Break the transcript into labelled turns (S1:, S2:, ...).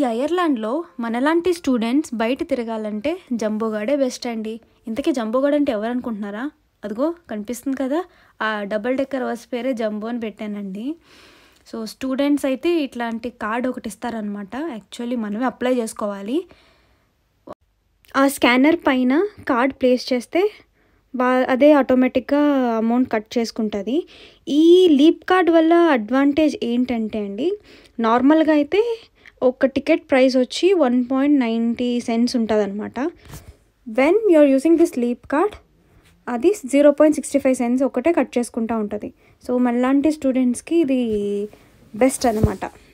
S1: ఐర్లాండ్‌లో మనలాంటి స్టూడెంట్స్ బయట తిరగాలంటే జంబోగాడే బెస్ట్ అండి. ఇంతకీ జంబోగాడ్ అంటే ఎవరనుకుంటున్నారా? అదిగో కనిపిస్తుంది కదా! ఆ డబుల్ డెక్కర్ బస్ పేరే జంబో అని పెట్టానండి. సో, స్టూడెంట్స్ అయితే ఇట్లాంటి కార్డ్ ఒకటి ఇస్తారనమాట. యాక్చువల్లీ మనమే అప్లై చేసుకోవాలి. ఆ స్కానర్ పైన కార్డ్ ప్లేస్ చేస్తే అదే ఆటోమేటిక్‌గా అమౌంట్ కట్ చేసుకుంటది. ఈ లీప్ కార్డ్ వల్ల అడ్వాంటేజ్ ఏంటంటే అండి, నార్మల్‌గా అయితే ఒక టికెట్ ప్రైస్ వచ్చి 1.90 సెంట్స్ ఉంటదనమాట. When you are using this leap card అది 0.65 సెంట్స్ ఒకటే కట్ చేసుకుంటా ఉంటది. సో, మనలాంటి స్టూడెంట్స్‌కి ఇది బెస్ట్ అనమాట.